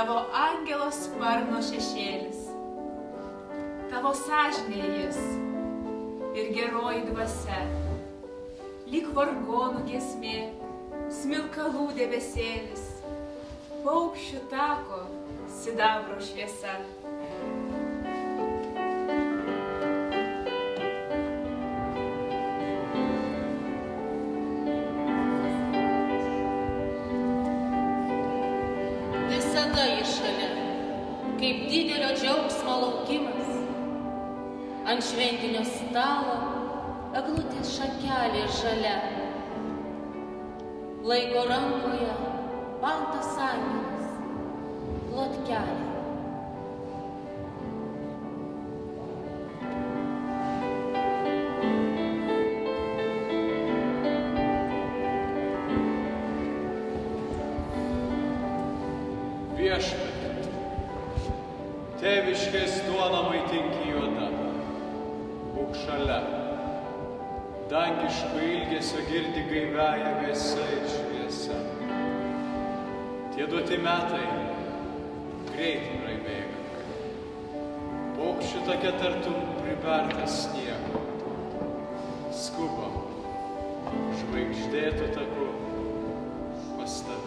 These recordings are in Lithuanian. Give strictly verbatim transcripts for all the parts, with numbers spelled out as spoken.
tavo angelo sparno šešėlis, tavo sąžinė jis ir geroji dvasia, lyg vargonų giesmė, smilkalų debesėlis, paukščių tako sidabro šviesa. Visada jis šalia, kaip didelio džiaugsmo laukimas. Ant šventinio stalo eglutės šakelė žalia. Laiko rankoje baltas angelas, plotkelė. Viešpatie, tėviškės duona maitinki juoda, būk šalia, dangiško ilgesio girdi gaiviąją vėsa ir šviesa. Tie duoti metai greit praibėga, paukščių tokia tartum pribertas sniego, skubam žvaigždėtų taku pas tave.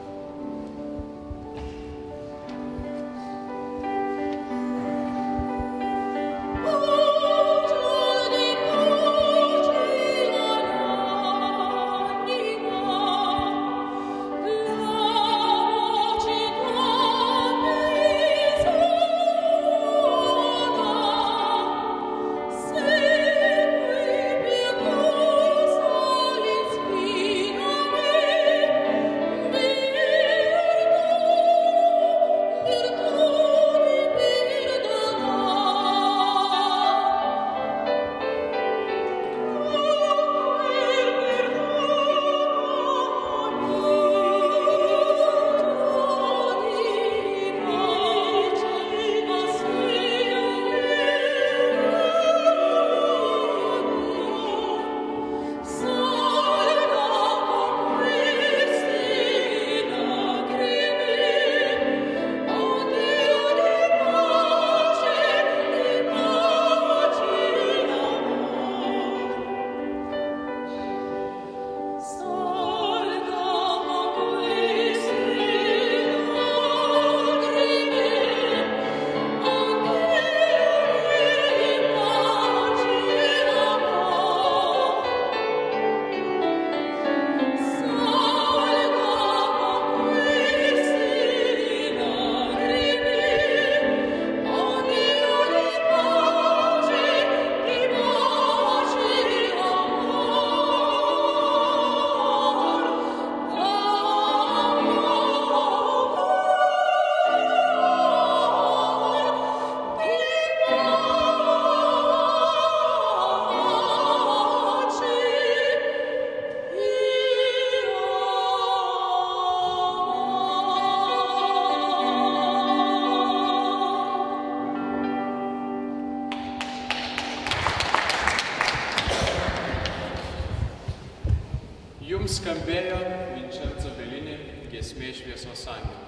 Jums skambėjo Vinčenzo Bellini giesmė Šviesos angelai.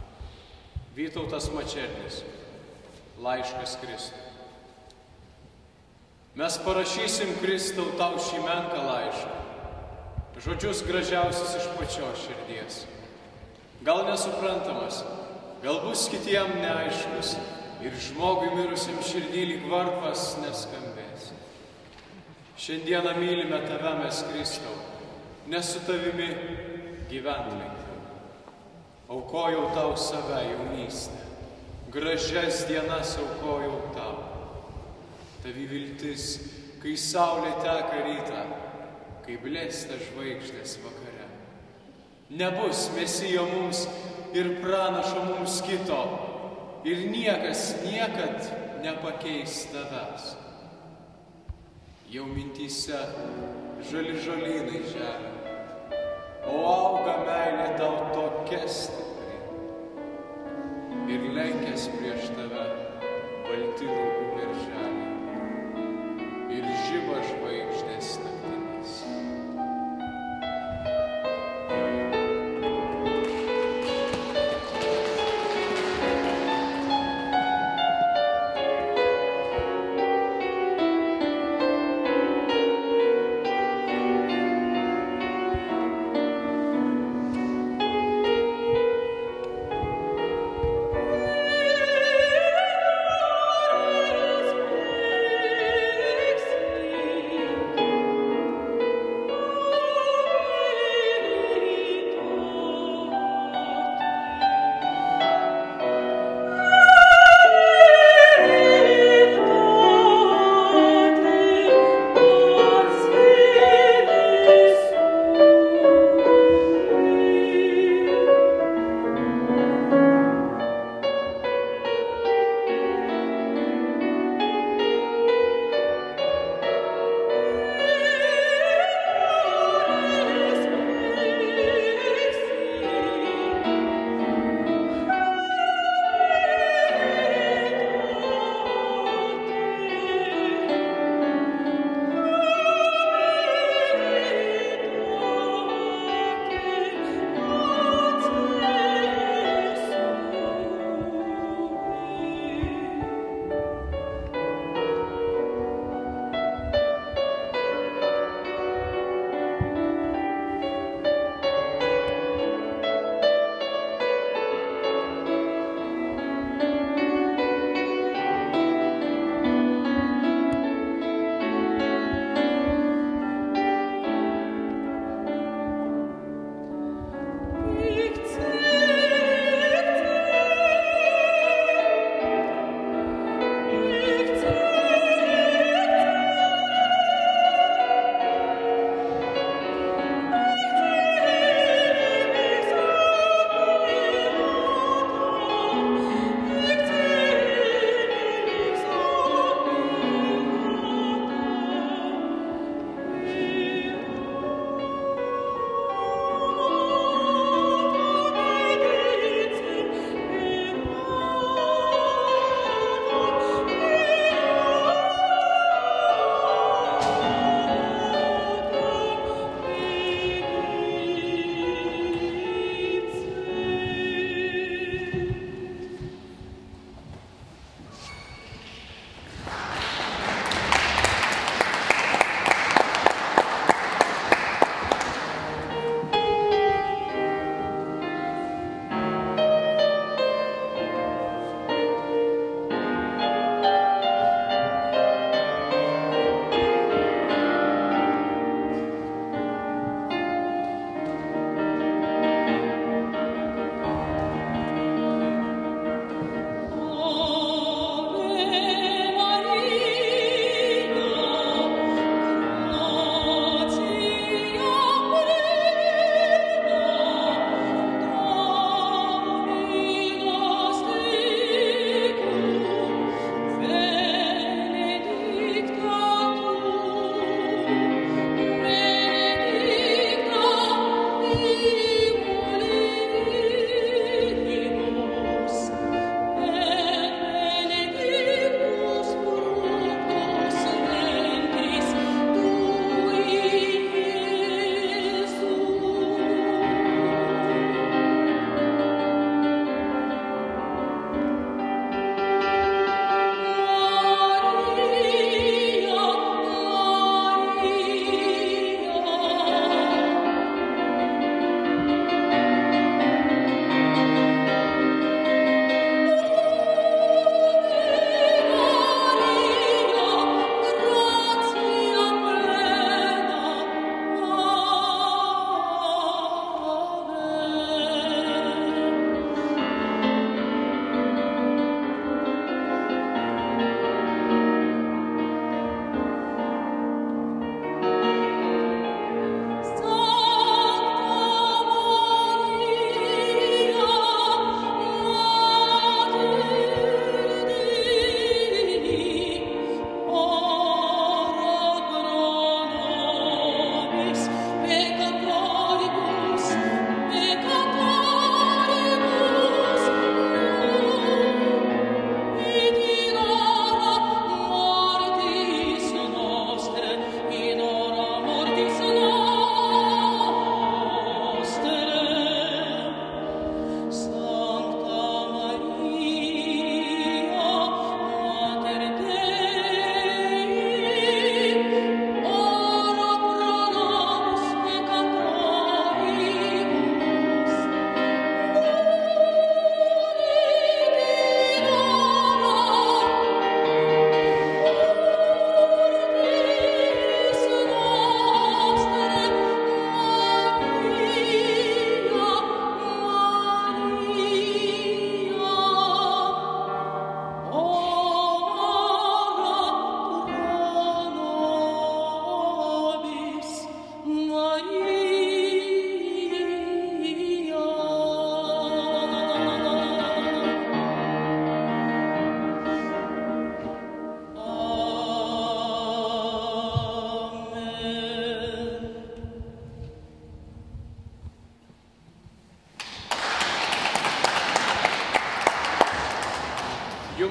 Vytautas Mačernis, laiškas Kristui. Mes parašysim, Kristau, tau šį menką laišką, žodžius gražiausius iš pačios širdies. Gal nesuprantamas, gal bus kitiem neaiškus ir žmogui mirusiam širdį lyg varpas neskambės. Šiandieną mylime tave mes, Kristau, nes su tavimi gyvent lengviau. Aukojau tau save jaunystę, gražias dienas aukojau tau. Tavi viltis, kai saulė teka rytą, kai blėsta žvaigždės vakare. Nebus Mesijo mums ir pranašo mums kito, ir niekas niekad nepakeis tavęs. Jau mintyse žali žalynai žemė, o auga meilė tau tokia stipri. Ir lenkės prieš tave balti rūbų berželiai ir žiba žvaigždės naktimis.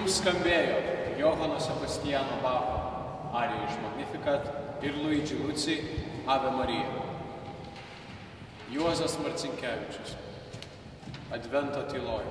jums skambėjo Johano Sebastiano Bacho, arija iš Magnificat ir Luigi Luci, Ave Marija. Juozas Marcinkevičius, Advento tyloj.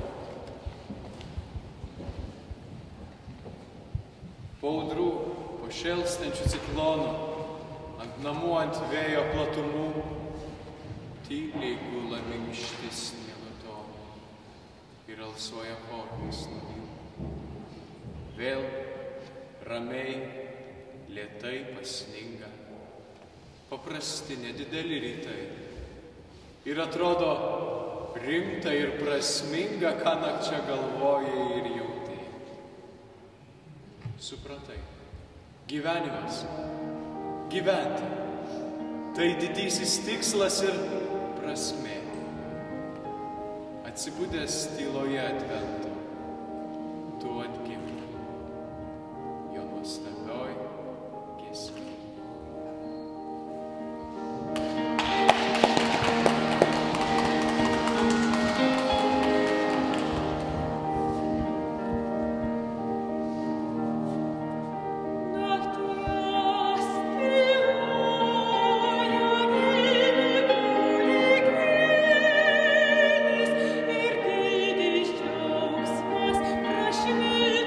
Po audrų, po šėlstančių ciklonų, ant namų, ant vėjo platumų, tyliai gula minkšti sniego tonai ir alsuoja kokiais nuo jų. Vėl ramiai, lėtai pasninga, paprasti nedideli rytai. Ir atrodo rimta ir prasminga, ką nakčia galvojai ir jautėjai. Supratai, gyvenimas, gyventi, tai didysis tikslas ir prasmė. Atsibudęs tyloje Advento, tu atgimti jo nuostabioj giesmė. Prašvilpė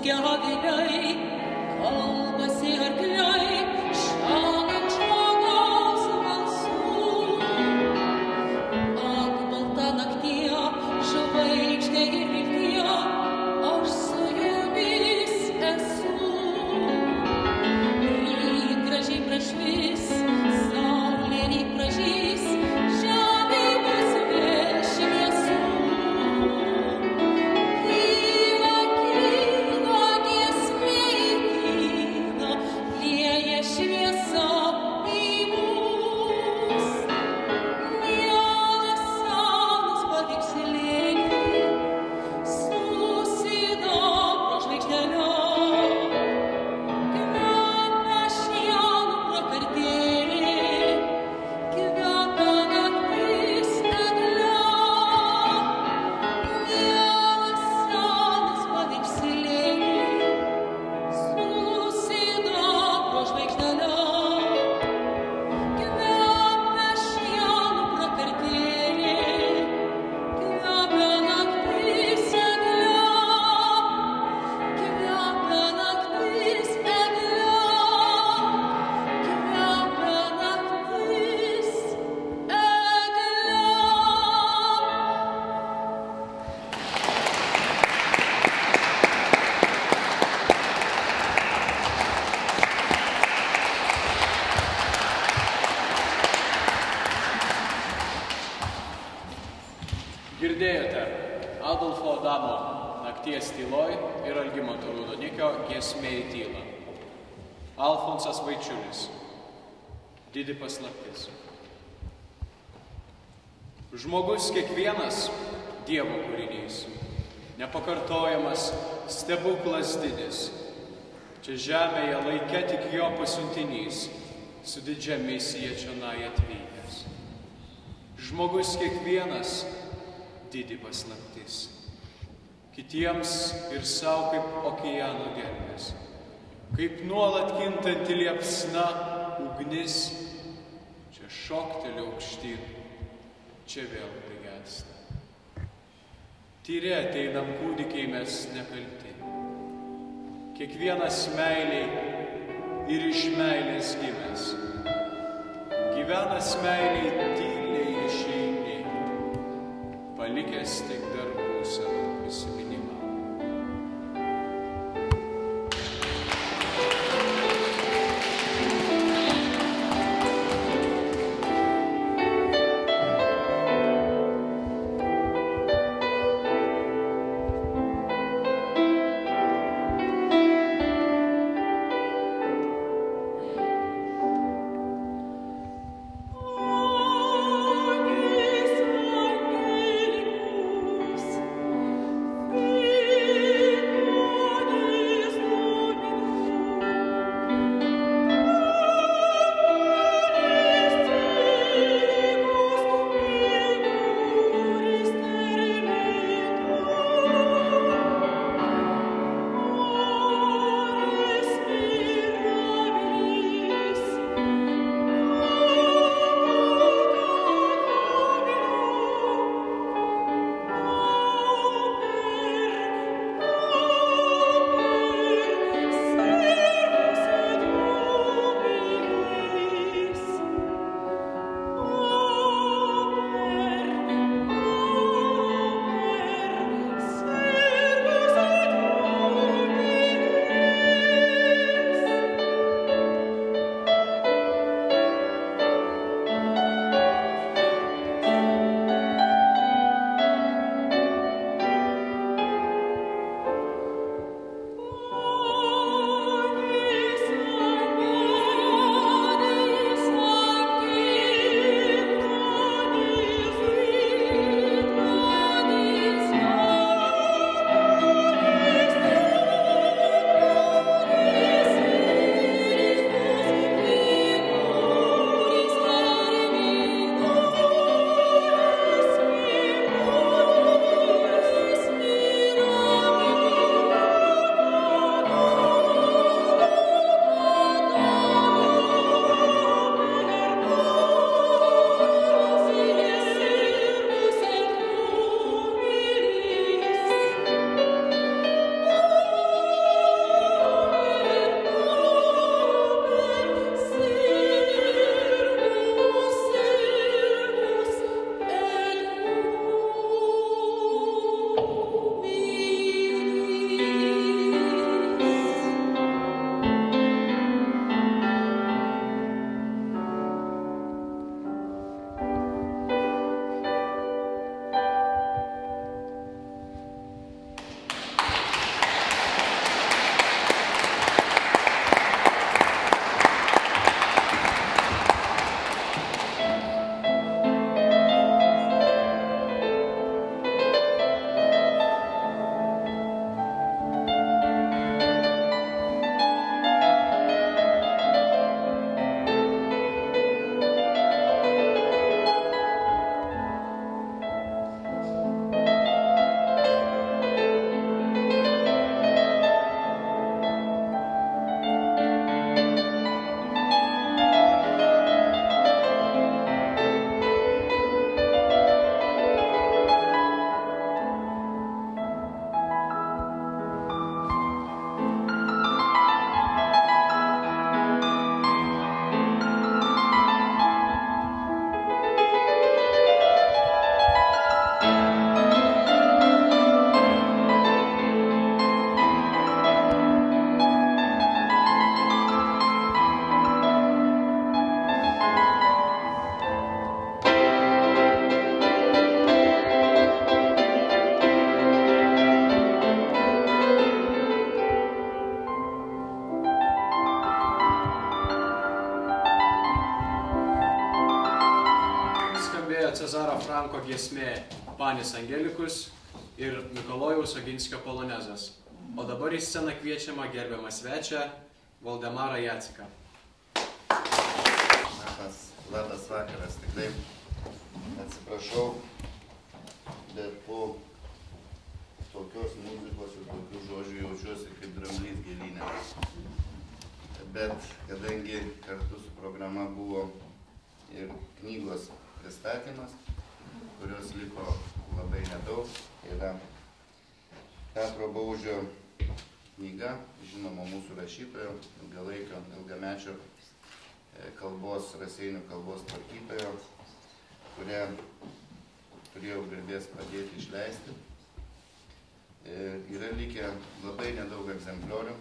Girdėjote Adolfo Adamo Nakties tyloj ir Algimanto Raudonikio Giesmė į tylą. Alfonsas Vaičiulis. Didi paslaptis. Žmogus kiekvienas Dievo kūrinys, nepakartojamas stebuklas didis. Čia žemėje laike tik jo pasiuntinys, su didžia misija čionai atvykęs. Žmogus kiekvienas didi paslaptis, kitiems ir savo kaip okeano gelmės, kaip nuolat kintanti liepsna ugnis, čia šokteli aukštyn, čia vėl prigęsta. Tyre ateinam kūdikiai mes nekalti, kiekvienas meiliai ir iš meilės gimęs, gyvenas meiliai tyliai išeini, palikęs tik darbų savo prisiminimą. Thank you. Cezaro Franko giesmė Panis Angelikus ir Mikalojaus Oginskio polonezas. O dabar į sceną kviečiama gerbiamą svečią Valdemarą Jaciką. Labas, labas vakaras, tikrai atsiprašau, bet po tokios muzikos ir tokių žodžių jaučiuosi kaip dramblys gėlyne. Bet kadangi kartu su programa buvo ir knygos pristatymas, kurios liko labai nedaug, yra Petro Baužio knyga, žinoma mūsų rašytojo, ilgalaikio, ilgamečio kalbos, Raseinių kalbos tvarkytojo, kurią turėjau garbės padėti išleisti. Yra likę labai nedaug egzempliorių.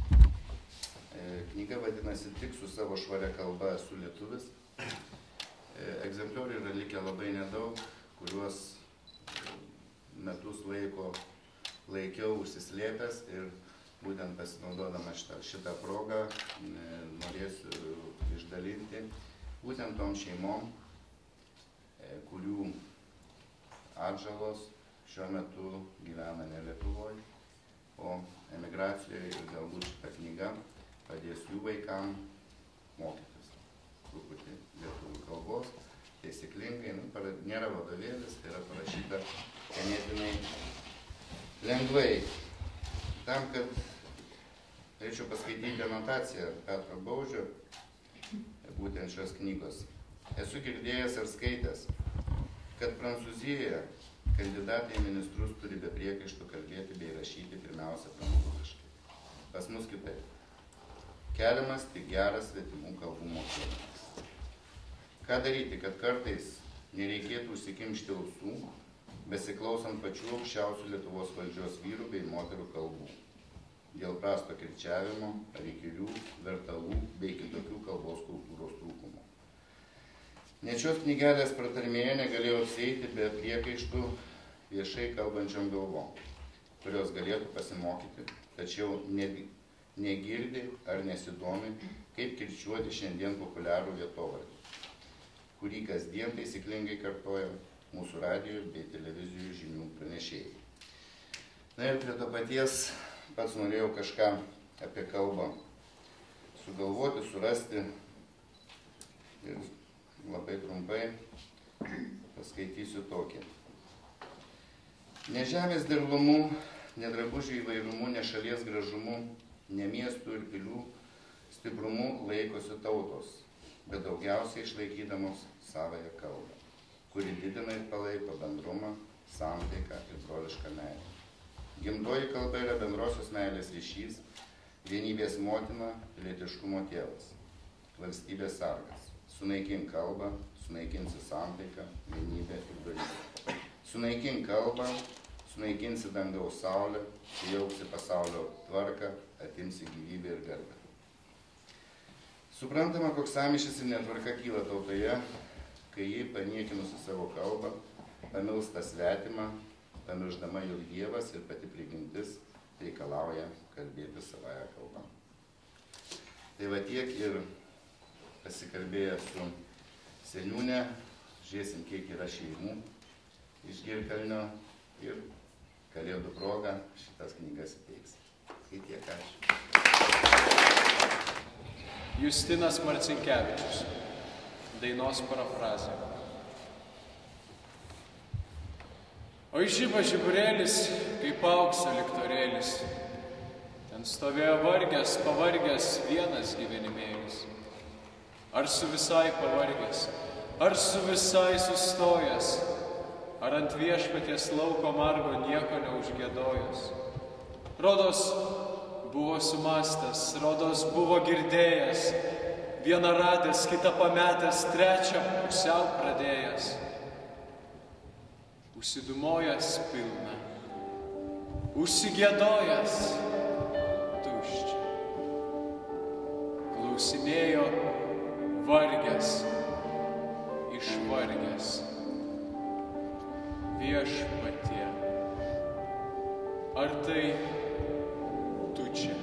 Knyga vadinasi Tik su savo švaria kalba esu lietuvis. Egzempliorių yra likę labai nedaug, kuriuos metus laiko laikiau užsislėpęs ir būtent pasinaudodama šitą, šitą progą norėsiu išdalinti būtent tom šeimom, kurių atžalos šiuo metu gyvena ne Lietuvoje, o emigracijoje, ir galbūt šitą knygą padės jų vaikam mokytis truputį lietuvių kalbos, taisyklingai, nu, nėra vadovėlis, tai yra parašyta ganėtinai lengvai. Tam, kad norėčiau paskaityti anotaciją Petro Baužio, būtent šios knygos. Esu girdėjęs ir skaitęs, kad Prancūzijoje kandidatai į ministrus turi be priekaištų kalbėti bei rašyti pirmiausia prancūziškai. Pas mus kitaip. Keliamas tik geras svetimų kalbų mokėjimas. Ką daryti, kad kartais nereikėtų užsikimšti ausų, besiklausant pačių aukščiausių Lietuvos valdžios vyrų bei moterų kalbų, dėl prasto kirčiavimo, ar įkyrių, vertalų bei kitokių kalbos kultūros trūkumų. Net šios knygelės pratarmėje negalėjau apsieiti be priekaištų viešai kalbančiom galvom, kurios galėtų pasimokyti, tačiau negirdi ar nesidomi, kaip kirčiuoti šiandien populiarų vietovardį, kurį kasdien taisyklingai kartoja mūsų radijo bei televizijų žinių pranešėjai. Na ir prie to paties pats norėjau kažką apie kalbą sugalvoti, surasti ir labai trumpai paskaitysiu tokį. Ne žemės derlumu, ne drabužių įvairumu, ne šalies gražumu, ne miestų ir pilių stiprumu laikosi tautos, bet daugiausiai išlaikydamos savąją kalbą, kuri didina ir palaiko bendrumą, santaiką ir brolišką meilę. Gimtoji kalba yra bendrosios meilės ryšys, vienybės motina, pilietiškumo tėvas, valstybės sargas. Sunaikink kalbą, sunaikinsi santaiką, vienybę ir brolybę. Sunaikink kalbą, sunaikinsi dangaus saulę, sujauksi pasaulio tvarką, atimsi gyvybę ir garbę. Suprantama, koks sąmyšis ir netvarka kyla tautoje, kai ji, paniekinusi savo kalbą, pamilsta svetimą, pamiršdama, jog Dievas ir pati prigimtis reikalauja kalbėti savąją kalbą. Tai va tiek ir pasikalbėję su seniūne, žiūrėsim, kiek yra šeimų iš Girkalnio ir Kalėdų proga šitas knygas įteiks. Tai tiek ačiū. Justinas Marcinkevičius. Dainos parafrazė. O žiba žiburėlis, kaip aukso liktorėlis. Ten stovėjo vargęs, pavargęs vienas gyvenimėlis. Ar su visai pavargęs, ar su visai sustojęs, ar ant viešpaties lauko margo nieko neužgiedojęs. Rodos buvo sumastęs, rodos buvo girdėjęs, vieną radęs, kitą pametęs, trečią pusiau pradėjęs. Užsidumojęs pilna, užsigiedojęs tuščia. Klausinėjo vargęs, išvargęs. Viešpatie, ar tai tu čia?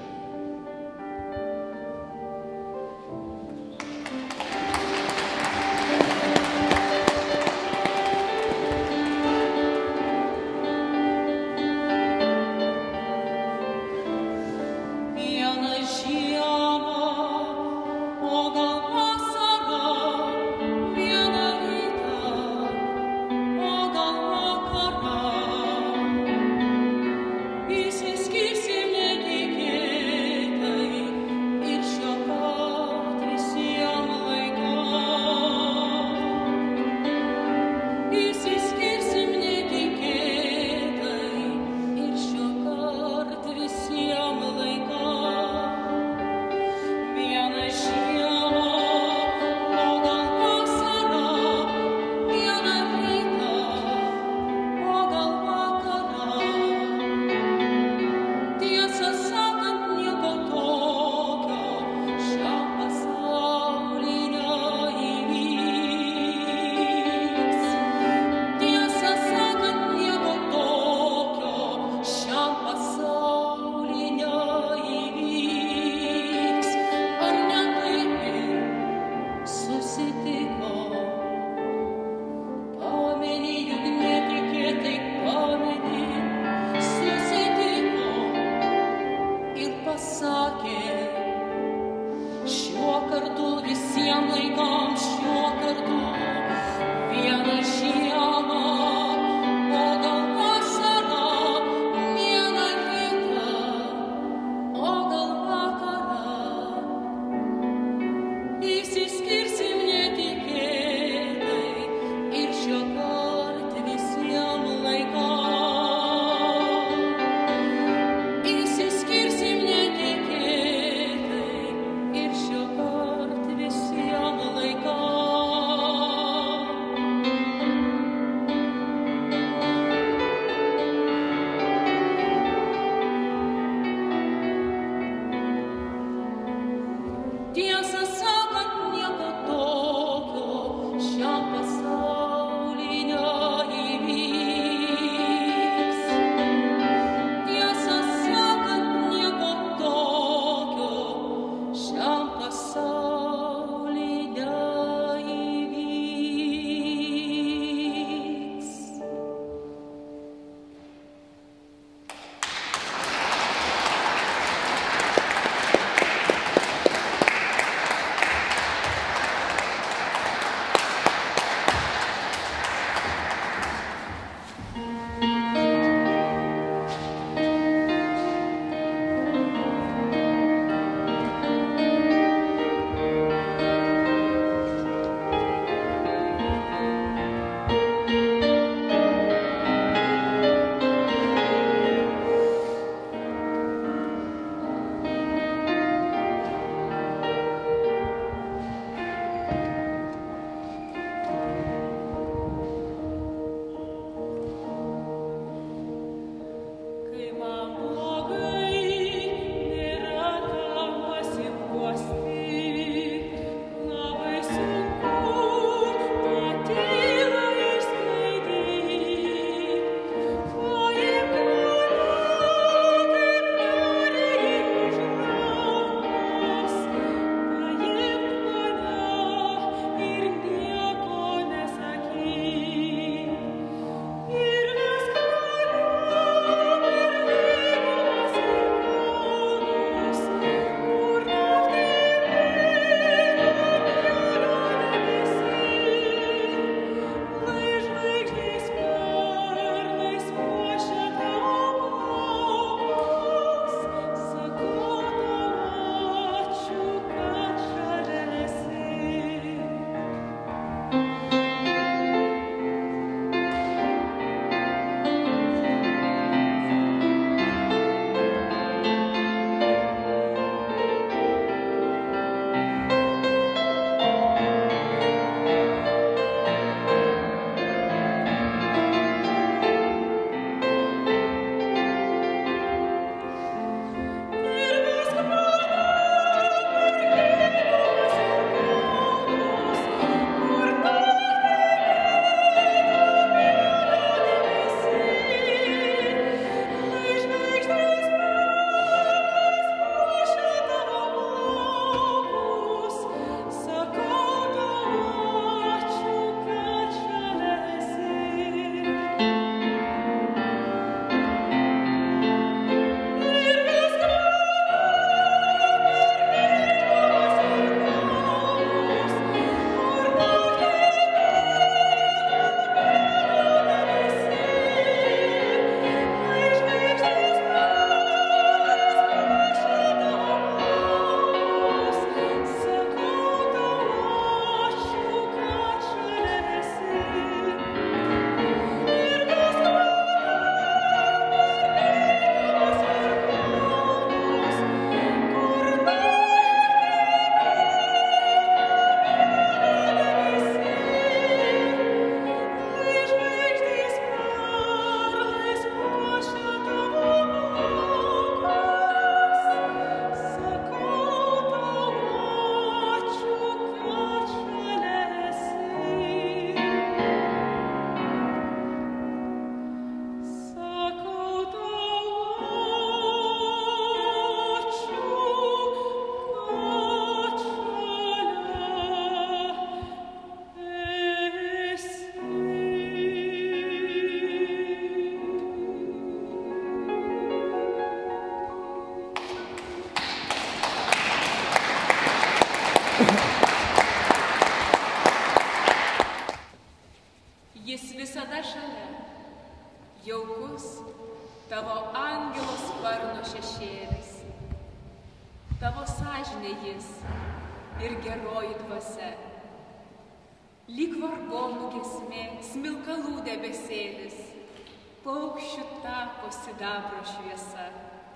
visada šalia, jaukus tavo angelo sparno šešėlis, tavo sąžinė jis ir geroji dvasia, lyg vargonų giesmė, smilkalų debesėlis, paukščių tako sidabro šviesa.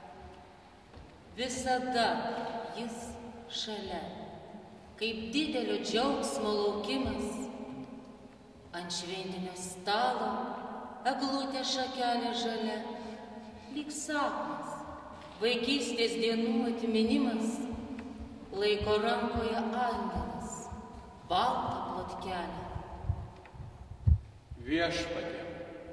Visada jis šalia, kaip didelio džiaugsmo laukimas, ant šventinio stalo eglutė šakelė žalia, lyg sapnas, vaikystės dienų atminimas, laiko rankoje angelas, baltą plotkelę. Viešpatie,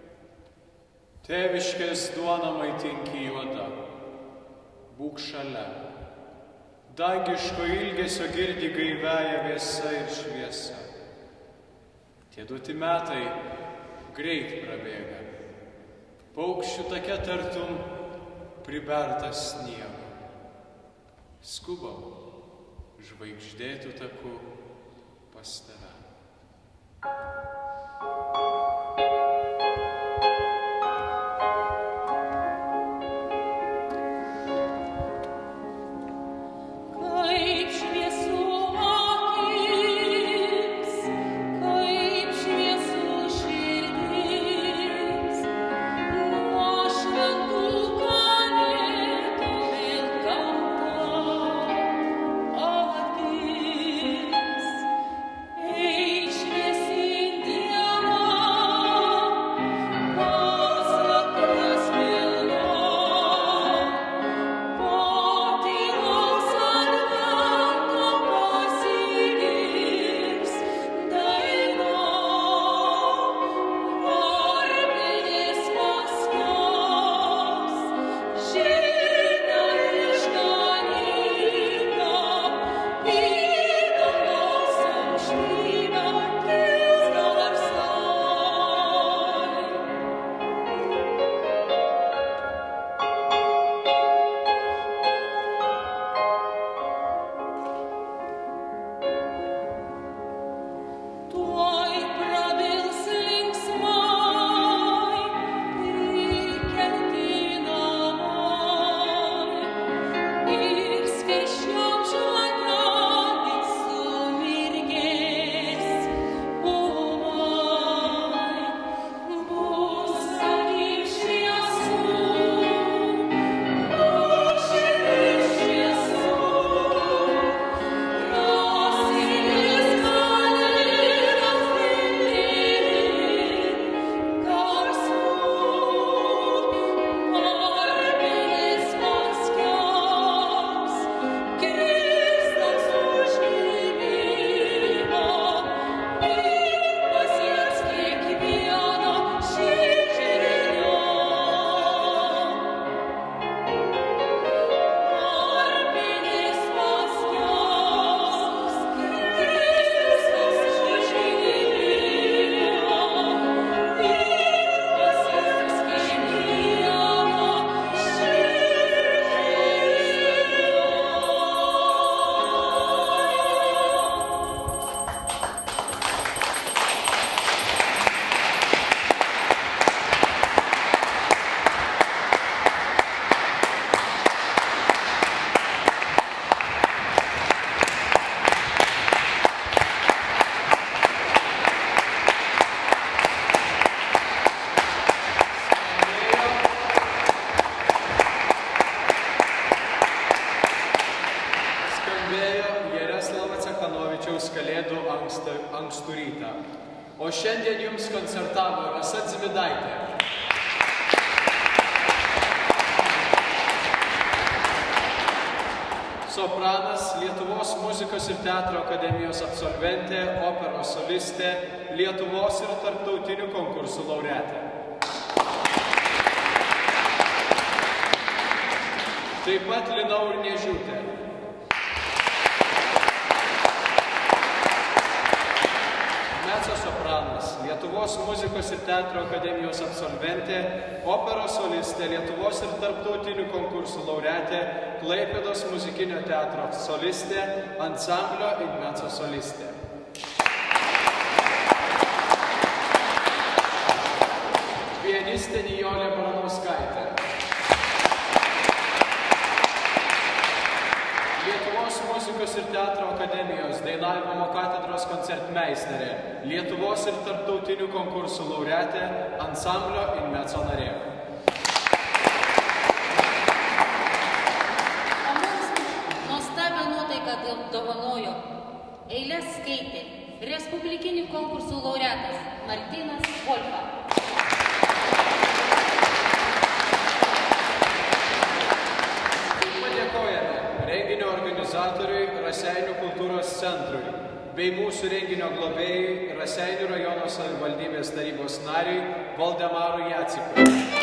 tėviškės duona maitinki juoda, būk šalia, dangiško ilgesio girdi gaiviąją vėsa ir šviesa. Tie duoti metai greit prabėga, paukščių take tartum pribertas sniego. Skubam žvaigždėtų taku pas tave. Kalėdų ankstų rytą. O šiandien jums koncertavo Rasa Dzimidaitė. Sopranas, Lietuvos muzikos ir teatro akademijos absolventė, operos solistė, Lietuvos ir tarptautinių konkursų laureatė. Taip pat Lina Urniežiūtė. Mezzosopranas, Lietuvos muzikos ir teatro akademijos absolventė, operos solistė, Lietuvos ir tarptautinių konkursų laureatė, Klaipėdos muzikinio teatro solistė, ansamblio Ignaco solistė. solistė Nijolė Baranauskaitė. Lietuvos muzikos ir teatro akademijos dainavimo katedros koncertmeisterė, Lietuvos ir tarptautinių konkursų laureatė, ansamblio In Mezzo narė. O mums nuostabią nuotaiką dovanojo. Eiles skaitė respublikinių konkursų laureatas Martynas Volfa. Padėkojame renginio organizatoriui Raseinių kultūros centrui bei mūsų renginio globėjui Raseinių rajono savivaldybės tarybos nariui Valdemarui Jacikui.